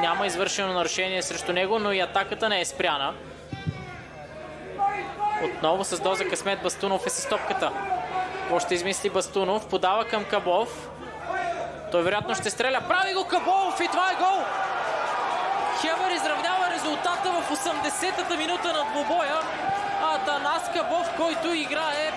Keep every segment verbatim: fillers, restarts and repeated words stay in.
няма извършено нарушение срещу него, но и атаката не е спряна. Отново с доза късмет Бастунов е с топката. Какво ще измисли Бастунов? Подава към Кабов. Той вероятно ще стреля. Прави го Кабов и това е гол! Хебър изравнява резултата в осемдесетата минута на двубоя. Атанас Кабов, който играе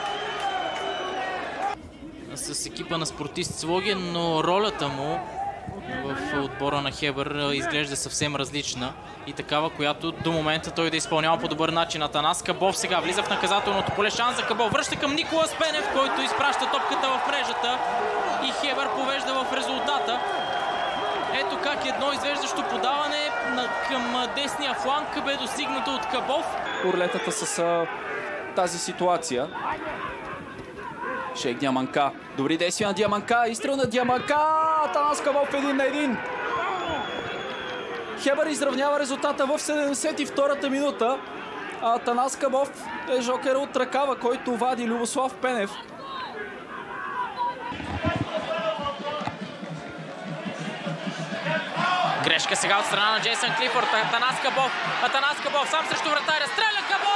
с екипа на Спортист Своген, но ролята му в отбора на Хебър изглежда съвсем различна и такава, която до момента той да изпълнява по добър начин. Атанас Кабов сега влиза в наказателното поле. Шанс за Кабов. Връща към Николас Пенев, който изпраща топката в мрежата и Хебър повежда в резултата. Ето как едно извеждащо подаване към десния фланг бе достигнато от Кабов. Орлетата с а, тази ситуация. Шейх Диаманка. Добри действия на Диаманка. Изстрел на Диаманка. Атанас Кабов един на един. Хебър изравнява резултата в седемдесет и втората минута. А Атанас Кабов е жокера от ръкава, който вади Любослав Пенев. Грешка сега от страна на Джейсън Клифорд. Атанас Кабов. Атанас Кабов сам срещу вратаря. Стреля Кабов!